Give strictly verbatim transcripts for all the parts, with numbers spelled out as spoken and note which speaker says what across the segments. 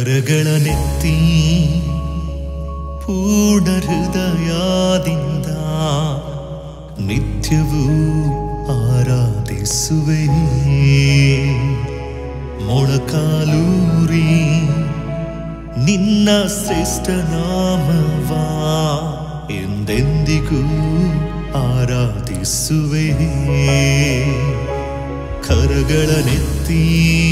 Speaker 1: ಕರಗಳನೆತ್ತಿ ಪೂರ್ಣ ಹೃದಯದಿಂದ ನಿತ್ಯವೂ ಆರಾಧಿಸುವೆ. ಮೊಳಕಾಲೂರಿ ನಿನ್ನ ಶ್ರೇಷ್ಠ ನಾಮವಾ ಎಂದೆಂದಿಗೂ ಆರಾಧಿಸುವೆ. ಕರಗಳನೆತ್ತಿ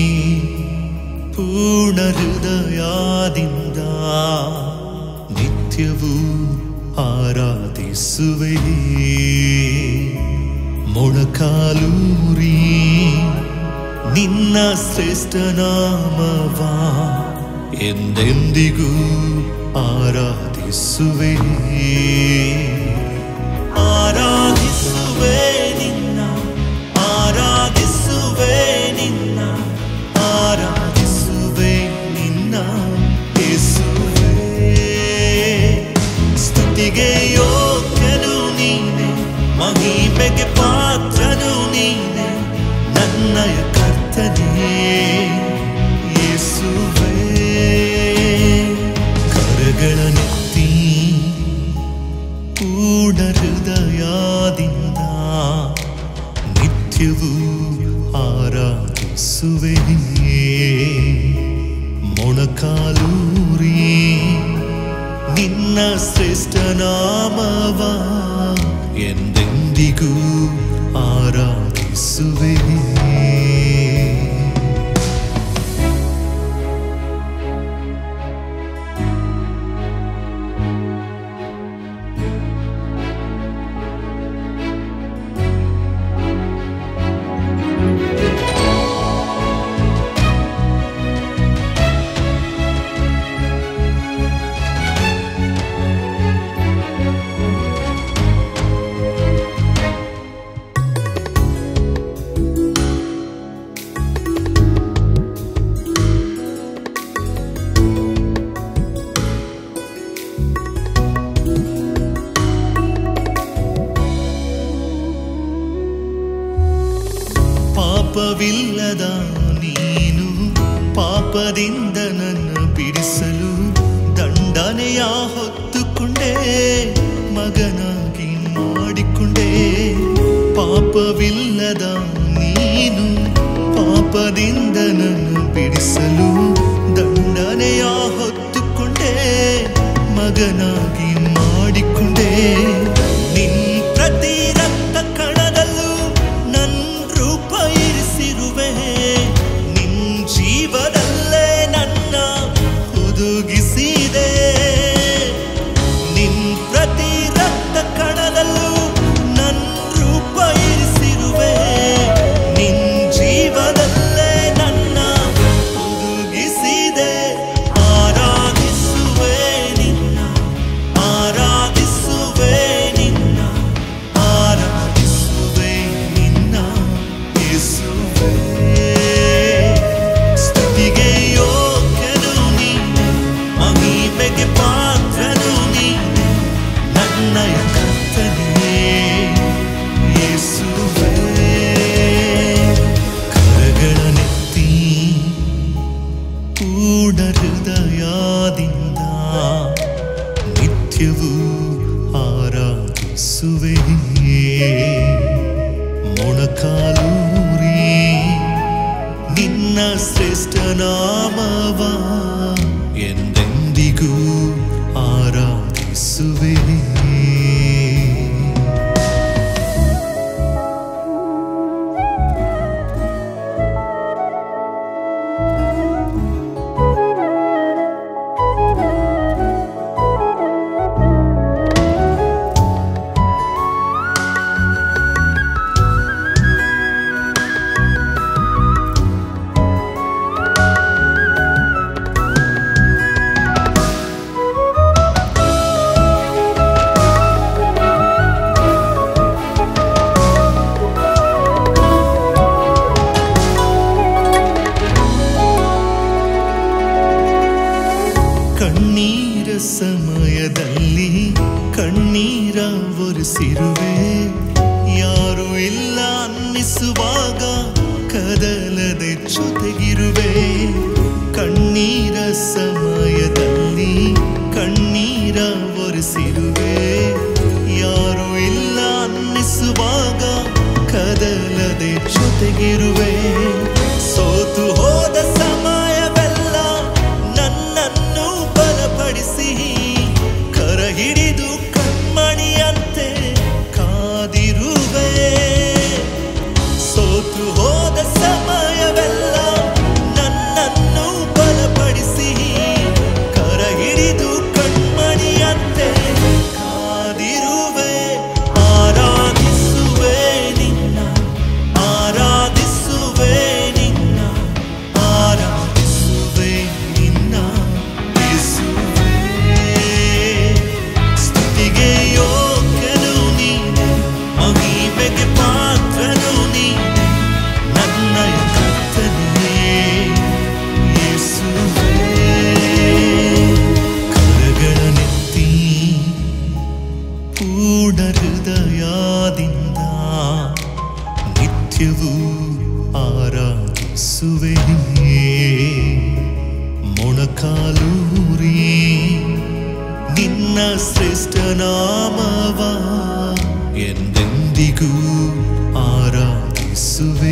Speaker 1: ಪೂರ್ಣ ಹೃದಯದಿಂದ ನಿತ್ಯವೂ ಆರಾಧಿಸುವೆ. ಮೊಳಕಾಲೂರಿ ನಿನ್ನ ಶ್ರೇಷ್ಠ ನಾಮವಾ ಎಂದೆಂದಿಗೂ ಆರಾಧಿಸುವೆ. ಆರಾಧಿಸುವೆ ನಿನ್ನ, ಆರಾಧಿಸುವೆ ನಿನ್ನ, ಆರಾಧಿಸುವೆ ನಿನ್ನ ಯೇಸುವೇ. ಸ್ತುತಿಗೆ ಯೋಗ್ಯನು ನೀನೆ, ಮಹಿಮೆಗೆ ಪಾತ್ರನು ನೀನೆ, ನನ್ನಯ ಕರ್ತನೇ ಯೇಸುವೇ. ಕರಗಳನೆತ್ತಿ ಪೂರ್ಣ ಹೃದಯದಿಂದ ನಿತ್ಯವೂ ಆರಾಧಿಸುವೆ. ಮೊಳಕಾಲೂರಿ ನಿನ್ನ ಶ್ರೇಷ್ಠ ನಾಮವಾ ಎಂದೆಂದಿಗೂ ಆರಾಧಿಸುವೆ. ಪಾಪವಿಲ್ಲದ ನೀನು ಪಾಪದಿಂದ ನನ್ನ ಬಿಡಿಸಲು ದಂಡನೆಯ ಹೊತ್ತುಕೊಂಡೆ, ಮಗನಾಗಿ ಮಾಡಿಕೊಂಡೆ. ಪಾಪವಿಲ್ಲದ ನೀನು ಪಾಪದಿಂದ ನನ್ನ ಬಿಡಿಸಲು ದಂಡನೆಯ ಹೊತ್ತುಕೊಂಡೆ, ಮಗನಾಗಿ ಮಾಡಿಕೊಂಡೆ. ನಿನ್ ಪ್ರತಿ ರಕ್ತ ಕಣದಲ್ಲೂ ನನ್ನ ರೂಪ ಇರಿಸಿರುವೆ, ನಿನ್ ಜೀವದಲ್ಲೇ ನನ್ನ ಹುದುಗಿಸಿದೆ. ನಿನ್ ಪ್ರತಿ ರಕ್ತ ಕಣದಲ್ಲೂ ನನ್ನ ರೂಪ ಇರಿಸಿರುವೆ, ನಿನ್ ಜೀವದಲ್ಲೇ ನನ್ನ ಹುದುಗಿಸಿದೆ. ಆರಾಧಿಸುವೆ ನಿನ್ನ, ಆರಾಧಿಸುವೆ ನಿನ್ನ, ಆರಾಧಿಸುವೆ ನಿನ್ನ ಯೇಸುವೇ. ಸ್ತುತಿಗೆ ಯೋಗ್ಯನು ನೀನೆ, ಮಹಿಮೆಗೆ ಪಾತ್ರನು ನೀನೆ, ನನ್ನಯ ಕರ್ತನೇ ಯೇಸುವೇ. ಕರಗಳನೆತ್ತಿ ಪೂರ್ಣ ಹೃದಯದಿಂದ ನಿತ್ಯವೂ ಆರಾಧಿಸುವೆ. ಮೊಳಕಾಲೂರಿ ನಿನ್ನ ಶ್ರೇಷ್ಠ ನಾಮವಾ ಎಂದೆಂದಿಗೂ ಆರಾಧಿಸುವೆ. ಕಣ್ಣೀರ ಸಮಯದಲ್ಲಿ ಕಣ್ಣೀರ ಒರೆಸಿರುವೆ, ಯಾರು ಇಲ್ಲ ಅನ್ನಿಸುವಾಗ ಕದಲದೆ ಜೊತೆಗಿರುವೆ. ಕಣ್ಣೀರ ಆವರಿಸಿರುವೆ ಯಾರು ಇಲ್ಲ ಅನ್ನಿಸುವಾಗ ಕದಲದೆ ಜೊತೆಗಿರುವೆ ಸೋತು ಹೋದ ಸಮಯವೆಲ್ಲ ನನ್ನನ್ನು ಬಲಪಡಿಸಿ ಕರ ಹಿಡಿದು ಕಣ್ಮಣಿಯಂತೆ ಕಾದಿರುವೆ ಸೋತು ಹೋದ ಸಮಯವೆಲ್ಲ ನನ್ನನ್ನು ಬಲಪಡಿಸಿ ಕರ ಹಿಡಿದು ಕಣ್ಮಣಿಯಂತೆ ಕಾದಿರುವೆ ಆರಾಧಿಸುವೆ ನಿನ್ನ ಆರಾಧಿಸುವೆ ನಿನ್ನ ಆರಾಧಿಸುವೆ ನಿನ್ನ ಯೇಸುವೇ ಸ್ತುತಿಗೆ ಯೋಗ್ಯನು ನೀನೆ ಮಹಿಮೆಗೆ ಪಾತ್ರನು ನೀನೆ ನನ್ನಯ ಕರ್ತನೇ ಯೇಸುವೇ ಕರಗಳನೆತ್ತಿ ಪೂರ್ಣ ಹೃದಯದಿಂದ ನಿತ್ಯವೂ ಆರಾಧಿಸುವೆ ಮೊಣಕಾಲೂರಿ ನಿನ್ನ ಶ್ರೇಷ್ಠ ನಾಮವ ಎಂದೆಂದಿಗೂ ಆರಾಧಿಸುವೆ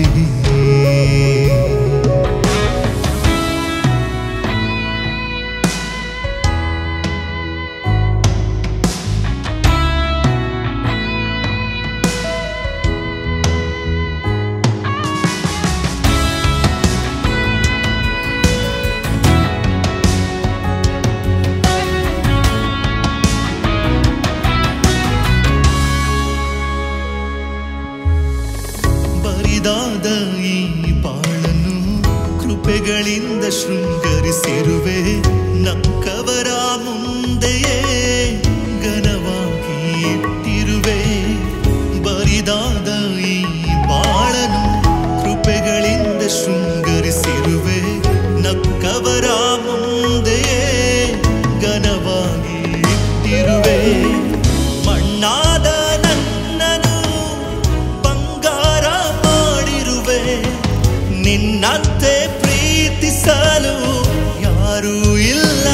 Speaker 1: ಬರಿದಾದ ಈ ಬಾಳನ್ನು ಕೃಪೆಗಳಿಂದ ಶೃಂಗರಿಸಿರುವೆ ನಕ್ಕವರ ಮುಂದೆಯೇ ಘನವಾಗಿ ಇಟ್ಟಿರುವೆ ಬರಿದಾದ ಈ ಬಾಳನ್ನು ಕೃಪೆಗಳಿಂದ ಶೃಂಗರಿಸಿರುವೆ ನಕ್ಕವರ ಮುಂದೆಯೇ ಘನವಾಗಿ ಇಟ್ಟಿರುವೆ ಮಣ್ಣಾದ ನನ್ನನು ಬಂಗಾರ ಮಾಡಿರುವೆ ನಿನ್ನಂತೆ ಪ್ರೀತಿಸಲು ಯಾರೂ ಇಲ್ಲ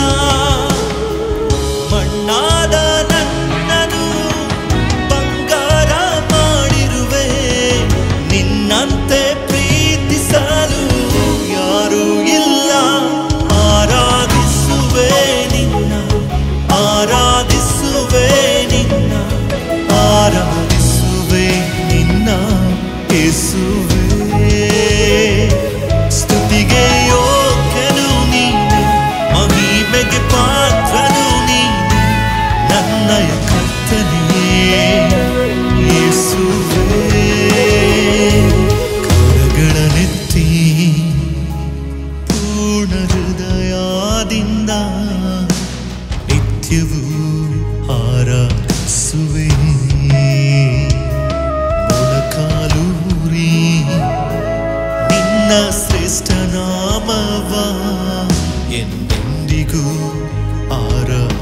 Speaker 1: ಮಣ್ಣಾದ ನನ್ನನು ಬಂಗಾರ ಮಾಡಿರುವೆ ನಿನ್ನಂತೆ ಪ್ರೀತಿಸಲು ಯಾರೂ ಇಲ್ಲ ಆರಾಧಿಸುವೆ ನಿನ್ನ ಆರಾಧಿಸುವೆ ನಿನ್ನ ಆರಾಧಿಸುವೆ ನಿನ್ನ ಯೇಸುವೇ ಸ್ತುತಿಗೆ ಯೋಗ್ಯನು ನೀನೆ ಮಹಿಮೆಗೆ ಪಾತ್ರನು ನೀನೆ ನನ್ನಯ ಕರ್ತನೇ ಯೇಸುವೇ ಕರಗಳನೆತ್ತಿ ಪೂರ್ಣ ಹೃದಯದಿಂದ ನಿತ್ಯವೂ ಆರಾಧಿಸುವೆ ಮೊಣಕಾಲೂರಿ ನಿನ್ನ ಶ್ರೇಷ್ಠ ನಾಮವ ಎಂದೆಂದಿಗೂ ಆರಾಧಿಸುವೆ